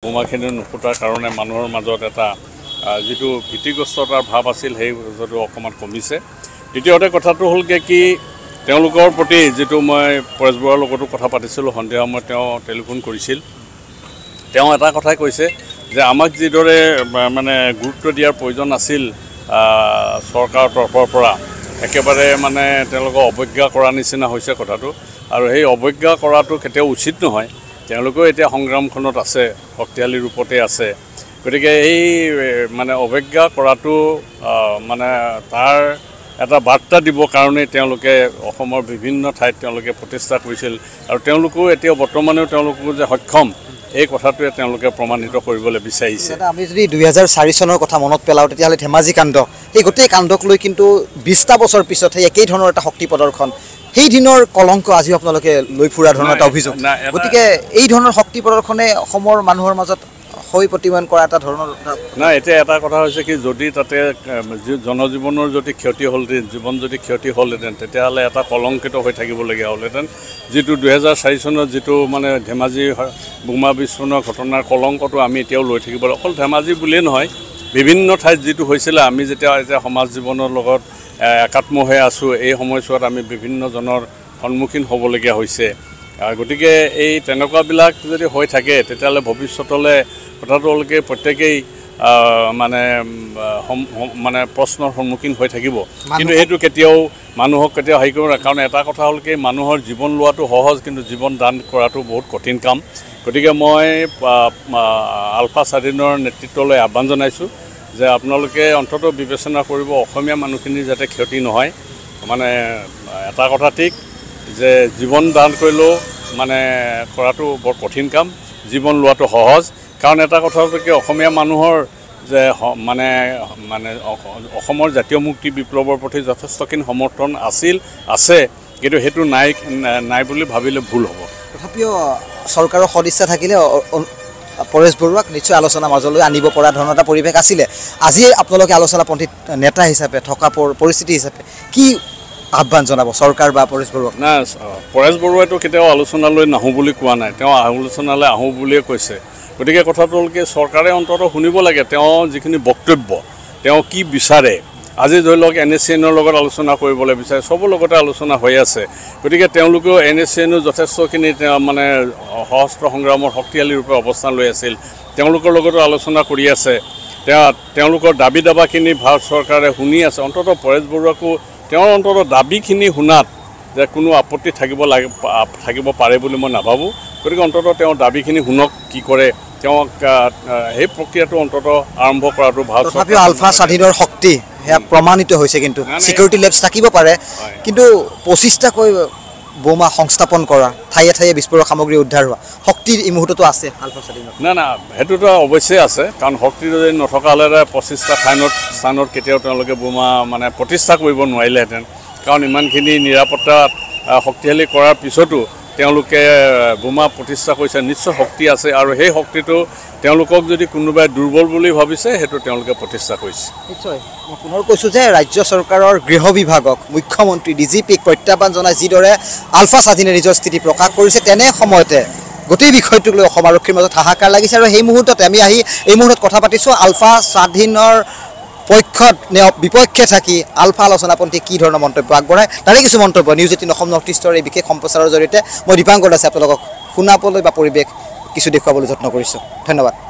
বোমাখিনি নুফুটাৰ কাৰণে মানুহৰ মাজত এটা যিটো ভীতিগ্ৰস্ততাৰ ভাৱ আছিল সেই যদিও অকণমান কমিছে। দ্বিতীয়তে কথাটো হ'লগৈ কি তেওঁলোকৰ প্ৰতি যিটো মই পৰেশ বৰুৱাৰ লগতো কথা পাতিছিলোঁ সন্ধিয়া সময়ত তেওঁ টেলিফোন কৰিছিল। তেওঁ এটা কথাই কৈছে যে আমাক যিদৰে মানে গুৰুত্ব দিয়াৰ প্ৰয়োজন আছিল চৰকাৰৰ তৰফৰ পৰা একেবাৰে মানে তেওঁলোকক অৱজ্ঞা কৰাৰ নিচিনা হৈছে কথাটো, আৰু সেই অৱজ্ঞা কৰাটো কেতিয়াও উচিত নহয়। তেওঁলোকেও এতিয়া সংগ্ৰামখনত আছে, শক্তিশালী ৰূপতে আছে। গতিকে এই মানে অৱজ্ঞা কৰাটো মানে তাৰ এটা বাৰ্তা দিবৰ কাৰণে তেওঁলোকে অসমৰ বিভিন্ন ঠাইত তেওঁলোকে প্ৰতিষ্ঠা কৰিছিল, আৰু তেওঁলোকেও এতিয়া বৰ্তমানেও তেওঁলোকো যে সক্ষম এই কথাটোৱে তেওঁলোকে প্ৰমাণিত কৰিবলৈ বিচাৰিছে। আমি যদি 2004 চনৰ কথা মনত পেলাওঁ তেতিয়াহ'লে ধেমাজি কাণ্ড, সেই গোটেই কাণ্ডক লৈ কিন্তু 20টা বছৰ পিছত সেই একেই ধৰণৰ এটা শক্তি প্ৰদৰ্শন, সেই দিনৰ কলংক আজিও আপোনালোকে লৈ ফুৰা ধৰণৰ এটা অভিযোগ। গতিকে এই ধৰণৰ শক্তি প্ৰদৰ্শনে অসমৰ মানুহৰ মাজত হৈ প্ৰতিমান কৰা এটা ধৰণৰ নাই। এতিয়া এটা কথা হৈছে কি যদি তাতে জনজীৱনৰ যদি ক্ষতি হ'লহেঁতেন, জীৱন যদি ক্ষতি হ'লহেঁতেন তেতিয়াহ'লে এটা কলংকিত হৈ থাকিবলগীয়া হ'লহেঁতেন। যিটো 2004 চনত যিটো মানে ধেমাজি বোমা বিস্ফোৰণৰ ঘটনাৰ কলংকটো আমি এতিয়াও লৈ থাকিব, অকল ধেমাজি বুলিয়েই নহয় বিভিন্ন ঠাইত যিটো হৈছিলে। আমি যেতিয়া সমাজ জীৱনৰ লগত একাত্ম হৈ আছোঁ, এই সময়ছোৱাত আমি বিভিন্নজনৰ সন্মুখীন হ'বলগীয়া হৈছে। গতিকে এই তেনেকুৱাবিলাক যদি হৈ থাকে তেতিয়াহ'লে ভৱিষ্যতলৈ কথাটো হ'লকৈ প্ৰত্যেকেই মানে প্ৰশ্নৰ সন্মুখীন হৈ থাকিব। কিন্তু এইটো কেতিয়াও মানুহক কেতিয়াও হেৰি কৰিব নোৱাৰে, কাৰণ এটা কথা হ'ল কি মানুহৰ জীৱন লোৱাটো সহজ, কিন্তু জীৱন দান কৰাটো বহুত কঠিন কাম। গতিকে মই আলফা স্বাধীনৰ নেতৃত্বলৈ আহ্বান জনাইছোঁ যে আপোনালোকে অন্ততঃ বিবেচনা কৰিব অসমীয়া মানুহখিনিৰ যাতে ক্ষতি নহয়। মানে এটা কথা ঠিক যে জীৱন দান কৰিলেও মানে কৰাটো বৰ কঠিন কাম, জীৱন লোৱাটো সহজ। কাৰণ এটা কথা হ'ল কি অসমীয়া মানুহৰ যে মানে অসমৰ জাতীয় মুক্তি বিপ্লৱৰ প্ৰতি যথেষ্টখিনি সমৰ্থন আছে, কিন্তু সেইটো নাই বুলি ভাবিলে ভুল হ'ব। তথাপিও চৰকাৰৰ সদিচ্ছা থাকিলে পৰেশ বৰুৱাক নিশ্চয় আলোচনা মাজলৈ আনিব পৰা ধৰণৰ এটা পৰিৱেশ আছিলে। আজি আপোনালোকে আলোচনাপন্থী নেতা হিচাপে থকা পৰিস্থিতি হিচাপে কি আহ্বান জনাব চৰকাৰ বা পৰেশ বৰুৱাক? নাই, পৰেশ বৰুৱাইতো কেতিয়াও আলোচনালৈ নাহোঁ বুলি কোৱা নাই, তেওঁ আলোচনালৈ আহোঁ বুলিয়ে কৈছে। গতিকে কথাটো হ'ল কি চৰকাৰে অন্ততঃ শুনিব লাগে তেওঁ যিখিনি বক্তব্য, তেওঁ কি বিচাৰে। আজি ধৰি লওক NSCNৰ লগত আলোচনা কৰিবলৈ বিচাৰে, চবৰ লগতে আলোচনা হৈ আছে। গতিকে তেওঁলোকেও NSCNও যথেষ্টখিনি মানে সশস্ত্ৰ সংগ্ৰামৰ শক্তিশালী ৰূপে অৱস্থান লৈ আছিল, তেওঁলোকৰ লগতো আলোচনা কৰি আছে। তেওঁলোকৰ দাবী দাবাখিনি ভাৰত চৰকাৰে শুনি আছে। অন্ততঃ পৰেশ বৰুৱাকো তেওঁৰ অন্ততঃ দাবীখিনি শুনাত যে কোনো আপত্তি থাকিব পাৰে বুলি মই নাভাবোঁ। গতিকে অন্ততঃ তেওঁৰ দাবীখিনি শুনক, কি কৰে তেওঁক সেই প্ৰক্ৰিয়াটো অন্ততঃ আৰম্ভ কৰাটো ভাল। তথাপিও আলফা স্বাধীনৰ শক্তি সেয়া প্ৰমাণিত হৈছে, কিন্তু ছিকিউৰিটি লেবছ থাকিব পাৰে, কিন্তু 25টাকৈ বোমা সংস্থাপন কৰা, ঠায়ে ঠায়ে বিস্ফোৰক সামগ্ৰী উদ্ধাৰ হোৱা শক্তি এই মুহূৰ্ততো আছে আলফা স্বাধীনত। না সেইটোতো অৱশ্যেই আছে, কাৰণ শক্তি যদি নথকা হ'লে 25টা স্থানত কেতিয়াও তেওঁলোকে বোমা মানে প্ৰতিষ্ঠা কৰিব নোৱাৰিলেহেঁতেন। কাৰণ ইমানখিনি নিৰাপত্তা শক্তিশালী কৰাৰ পিছতো তেওঁলোকে বোমা প্ৰতিষ্ঠা কৰিছে, নিশ্চয় শক্তি আছে, আৰু সেই শক্তিটো তেওঁলোকক যদি কোনোবাই দুৰ্বল বুলি ভাবিছে সেইটো তেওঁলোকে প্ৰতিষ্ঠা কৰিছে। নিশ্চয় মই পুনৰ কৈছোঁ যে ৰাজ্য চৰকাৰৰ গৃহ বিভাগক, মুখ্যমন্ত্ৰী, DGPক প্ৰত্যাহ্বান জনাই যিদৰে আলফা স্বাধীনে নিজৰ স্থিতি প্ৰকাশ কৰিছে, তেনে সময়তে গোটেই বিষয়টোক লৈ অসম আৰক্ষীৰ মাজত হাহাকাৰ লাগিছে। আৰু সেই মুহূৰ্ততে আমি এই মুহূৰ্তত কথা পাতিছোঁ আলফা স্বাধীনৰ পক্ষত বিপক্ষে থাকি আলফা আলোচনাপন্থী কি ধৰণৰ মন্তব্য আগবঢ়ায় তাৰে কিছু মন্তব্য News18 অসম নৰ্থ ইষ্টৰ এই বিশেষ সম্প্ৰচাৰৰ জৰিয়তে মই দীপাংকৰ দাসে আপোনালোকক শুনাবলৈ বা পৰিৱেশ কিছু দেখুৱাবলৈ যত্ন কৰিছোঁ। ধন্যবাদ।